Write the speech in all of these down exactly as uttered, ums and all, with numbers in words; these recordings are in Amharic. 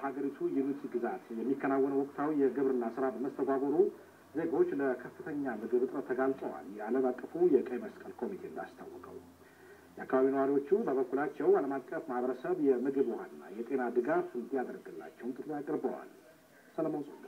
በሀገሪቱ ዩኒቲ ግዛት የሚከናወነው ወቅታዊ የግብርና ስራ በመስተጓጎሉ ዜጎች ለከፍተኛ ምግብ እጥረት ተጋልጠዋል። የዓለም አቀፉ የቀይ መስቀል ኮሚቴ እንዳስታወቀው የአካባቢው ነዋሪዎቹ በበኩላቸው ዓለም አቀፍ ማህበረሰብ የምግብ ውሃና የጤና ድጋፍ እንዲያደርግላቸው ጥሪ አቅርበዋል። ሰለሞን ጾጋ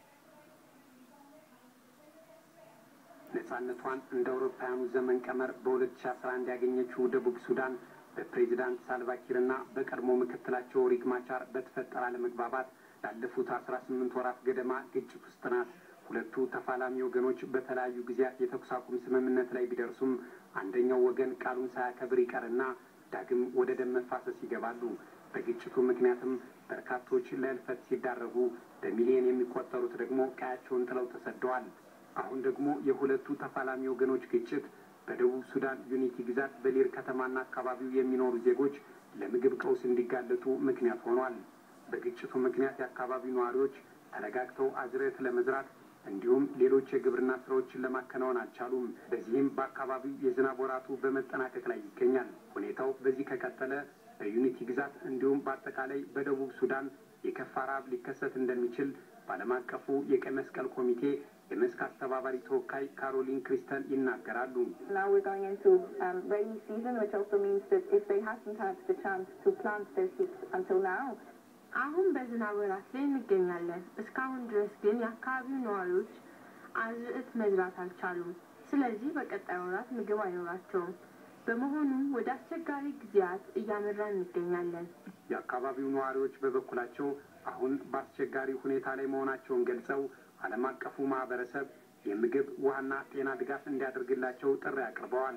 ነፃነቷን እንደ አውሮፓውያኑ ዘመን ቀመር በሁለት ሺህ አስራ አንድ ያገኘችው ደቡብ ሱዳን በፕሬዝዳንት ሳልቫኪርና በቀድሞ ምክትላቸው ሪክ ማቻር በተፈጠረ አለመግባባት ላለፉት አስራ ስምንት ወራት ገደማ ግጭት ውስጥ ናት። ሁለቱ ተፋላሚ ወገኖች በተለያዩ ጊዜያት የተኩስ አቁም ስምምነት ላይ ቢደርሱም አንደኛው ወገን ቃሉን ሳያከብር ይቀርና ዳግም ወደ ደም መፋሰስ ይገባሉ። በግጭቱ ምክንያትም በርካቶች ለእልፈት ሲዳረጉ በሚሊዮን የሚቆጠሩት ደግሞ ቀያቸውን ጥለው ተሰደዋል። አሁን ደግሞ የሁለቱ ተፋላሚ ወገኖች ግጭት በደቡብ ሱዳን ዩኒቲ ግዛት በሊር ከተማና አካባቢው የሚኖሩ ዜጎች ለምግብ ቀውስ እንዲጋለጡ ምክንያት ሆኗል። በግጭቱ ምክንያት የአካባቢው ነዋሪዎች ተረጋግተው አዝርዕት ለመዝራት እንዲሁም ሌሎች የግብርና ስራዎችን ለማከናወን አልቻሉም። በዚህም በአካባቢው የዝናብ ወራቱ በመጠናቀቅ ላይ ይገኛል። ሁኔታው በዚህ ከቀጠለ በዩኒቲ ግዛት እንዲሁም በአጠቃላይ በደቡብ ሱዳን የከፋ ረሃብ ሊከሰት እንደሚችል በዓለም አቀፉ የቀይ መስቀል ኮሚቴ የመስክ አስተባባሪ ተወካይ ካሮሊን ክሪስተን ይናገራሉ። Now we're going into um, rainy season, which also means that if they haven't had the chance to plant their seeds until now, አሁን በዝናብ ወራት ላይ እንገኛለን። እስካሁን ድረስ ግን የአካባቢው ነዋሪዎች አዝርዕት መዝራት አልቻሉም። ስለዚህ በቀጣይ ወራት ምግብ አይኖራቸውም። በመሆኑም ወደ አስቸጋሪ ጊዜያት እያመራን እንገኛለን። የአካባቢው ነዋሪዎች በበኩላቸው አሁን በአስቸጋሪ ሁኔታ ላይ መሆናቸውን ገልጸው ዓለም አቀፉ ማህበረሰብ የምግብ ውሃና ጤና ድጋፍ እንዲያደርግላቸው ጥሪ አቅርበዋል።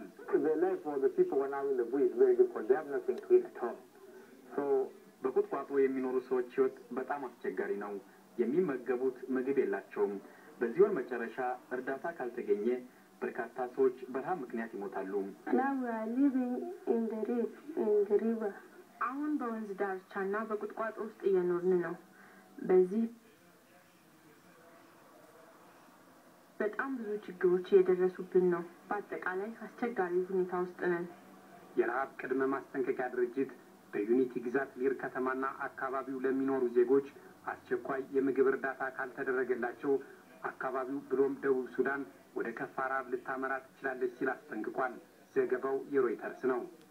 በቁጥቋጦ የሚኖሩ ሰዎች ህይወት በጣም አስቸጋሪ ነው። የሚመገቡት ምግብ የላቸውም። በዚህ ወር መጨረሻ እርዳታ ካልተገኘ በርካታ ሰዎች በረሃብ ምክንያት ይሞታሉ። አሁን በወንዝ ዳርቻና በቁጥቋጦ ውስጥ እየኖርን ነው። በዚህ በጣም ብዙ ችግሮች እየደረሱብን ነው። በአጠቃላይ አስቸጋሪ ሁኔታ ውስጥ ነን። የረሃብ ቅድመ ማስጠንቀቂያ ድርጅት በዩኒቲ ግዛት ሊር ከተማና አካባቢው ለሚኖሩ ዜጎች አስቸኳይ የምግብ እርዳታ ካልተደረገላቸው አካባቢው ብሎም ደቡብ ሱዳን ወደ ከፋ ረሃብ ልታመራ ትችላለች ሲል አስጠንቅቋል። ዘገባው የሮይተርስ ነው።